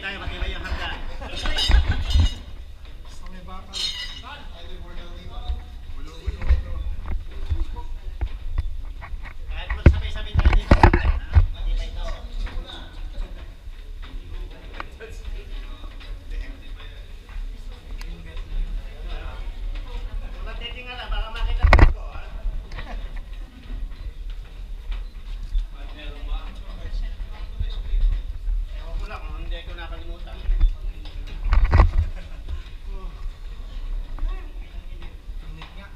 tayo, matibay ang hanggan. Sa may bakal. Kahit magsabay-sabay tayo dito, matibay ito. Kung natitingala, baka makita ko, ha? Ewan ko lang, kung hindi ko nakalimutan. Init nga.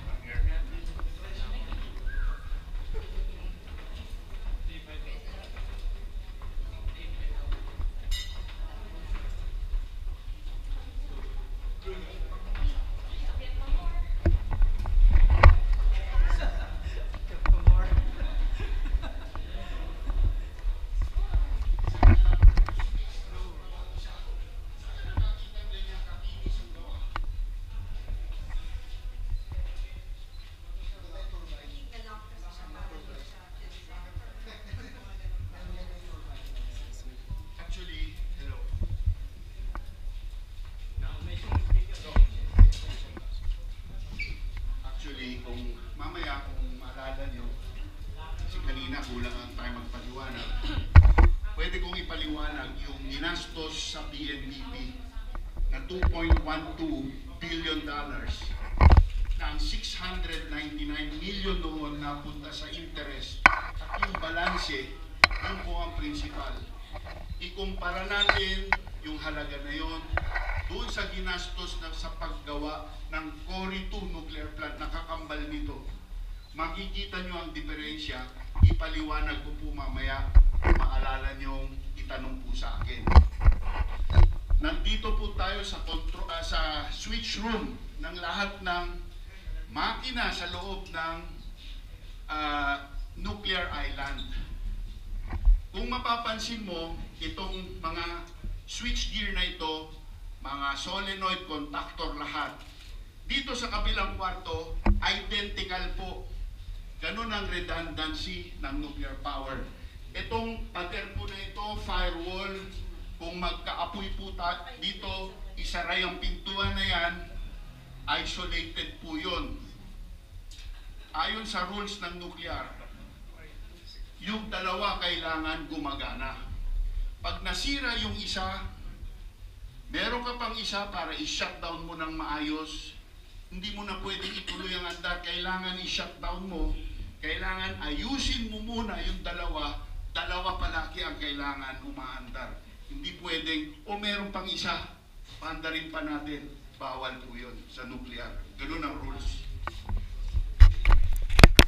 Actually, hello. Actually, kung mamaya kung maalala nyo, kasi kanina kulang ang tayo magpaliwanag, pwede kong ipaliwanag yung ginastos sa BNBP na $2.12 billion na ang 699 million noon napunta sa interest at yung balanse, yun po ang principal. Ikumpara natin yung halaga na yon doon sa ginastos na sa paggawa ng Cory 2 nuclear plant na kakambal nito. Makikita nyo ang diferensya, ipaliwanag ko po mamaya, maalala nyo itanong po sa akin. Nandito po tayo sa, sa switch room ng lahat ng makina sa loob ng nuclear island. Kung mapapansin mo, itong mga switchgear na ito, mga solenoid, contactor lahat, dito sa kabilang kwarto, identical po. Ganun ang redundancy ng nuclear power. Itong pattern po na ito, firewall, kung magkaapoy po dito, isara yung pintuan na yan, isolated po yun. Ayon sa rules ng nuclear, yung dalawa kailangan gumagana. Pag nasira yung isa, meron ka pang isa para i-shutdown mo ng maayos. Hindi mo na pwedeng ituloy ang andar. Kailangan i-shutdown mo. Kailangan ayusin mo muna yung dalawa. Dalawa palagi ang kailangan umaandar. Hindi pwedeng, o meron pang isa, paandarin pa natin. Bawal po yun sa nuclear. Ganun ang rules.